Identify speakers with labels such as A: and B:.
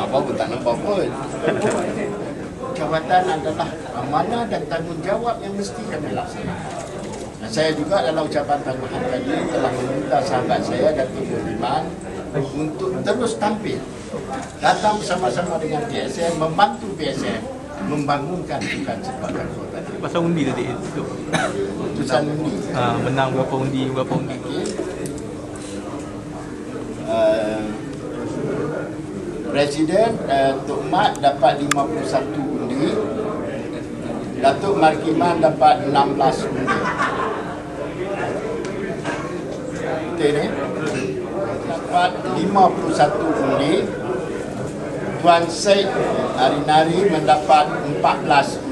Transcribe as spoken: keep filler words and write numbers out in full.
A: apa pun tak nampak pun. Jabatan adalah amanah dan tanggungjawab yang mesti kami laksanakan. Dan saya juga dalam ucapan tambahan tadi telah meminta sahabat saya Datuk Nuriman untuk terus tampil, datang bersama-sama dengan P S M, membantu P S M membangunkan Sukan Sepak Kota.
B: Pasal undi tadi itu.
A: Putusan undi.
B: Ha, menang berapa undi, berapa undi.
A: Okay. Uh, Presiden uh, Tok Mat dapat lima puluh satu undi, Datuk Markiman dapat enam belas undi. Betul ni? Dapat lima puluh satu undi. Tuan Syed Arinari mendapat empat belas